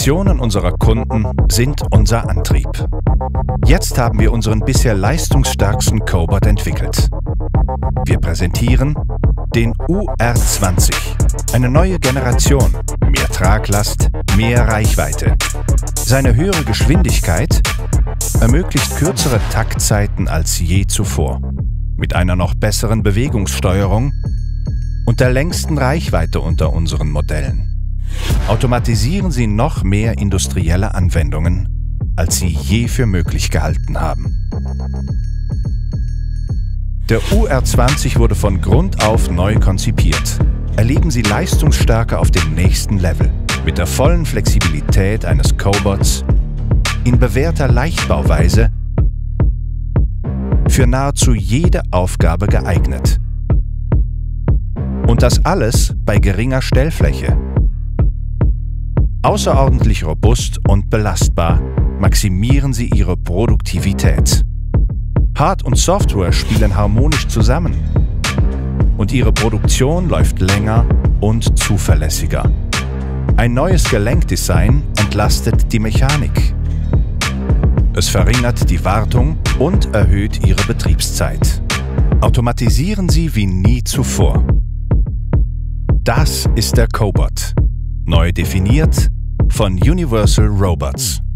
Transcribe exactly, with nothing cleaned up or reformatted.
Innovationen unserer Kunden sind unser Antrieb. Jetzt haben wir unseren bisher leistungsstärksten Cobot entwickelt. Wir präsentieren den U R zwanzig, eine neue Generation, mehr Traglast, mehr Reichweite. Seine höhere Geschwindigkeit ermöglicht kürzere Taktzeiten als je zuvor, mit einer noch besseren Bewegungssteuerung und der längsten Reichweite unter unseren Modellen. Automatisieren Sie noch mehr industrielle Anwendungen, als Sie je für möglich gehalten haben. Der U R zwanzig wurde von Grund auf neu konzipiert. Erleben Sie Leistungsstärke auf dem nächsten Level, mit der vollen Flexibilität eines Cobots, in bewährter Leichtbauweise, für nahezu jede Aufgabe geeignet. Und das alles bei geringer Stellfläche. Außerordentlich robust und belastbar maximieren Sie Ihre Produktivität. Hard- und Software spielen harmonisch zusammen und Ihre Produktion läuft länger und zuverlässiger. Ein neues Gelenkdesign entlastet die Mechanik. Es verringert die Wartung und erhöht Ihre Betriebszeit. Automatisieren Sie wie nie zuvor. Das ist der Cobot, neu definiert von Universal Robots.